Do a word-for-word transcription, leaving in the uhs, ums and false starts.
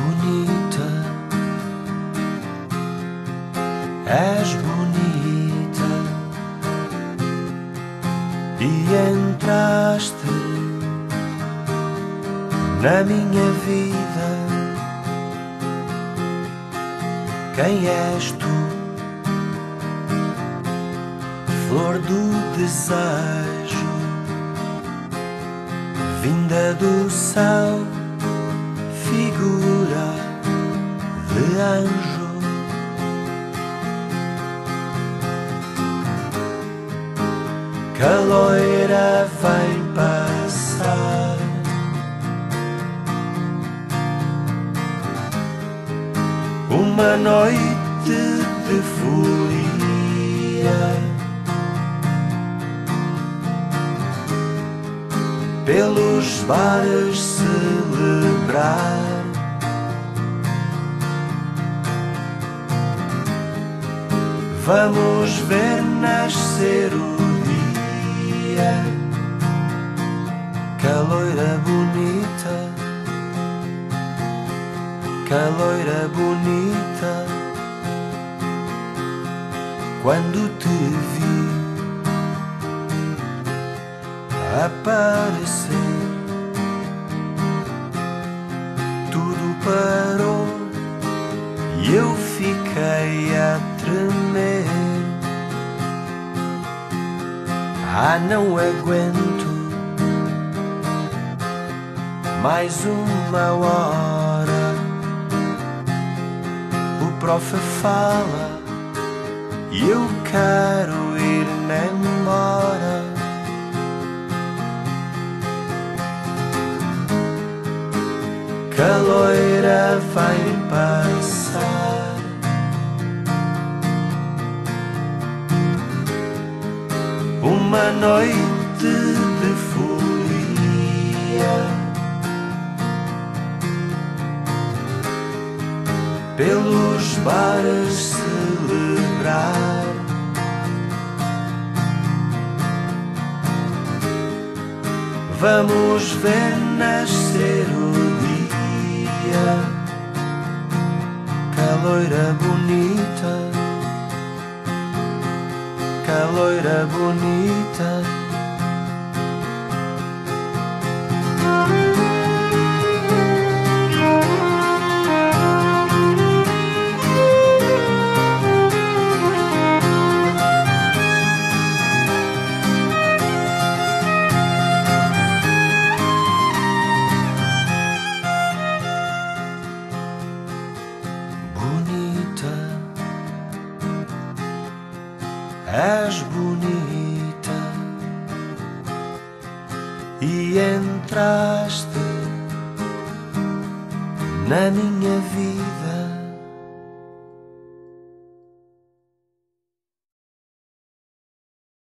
bonita, és bonita e entraste na minha vida. Quem és tu? Flor do desejo, vinda do céu, figura de anjo. Que a loira vem passar, uma noite de folia, pelos bares celebrar. Vamos ver nascer o dia. Que a loira bonita, que a loira bonita, quando te vi aparecer, tudo parou e eu fiquei a tremer. Ah, não aguento mais uma hora. O profe fala e eu quero ir-me embora. Que a loira vem passar, uma noite de folia, pelos bares celebrar. Vamos ver nascer o dia. Que a loira bonita, que a loira bonita. És bonita e entraste na minha vida.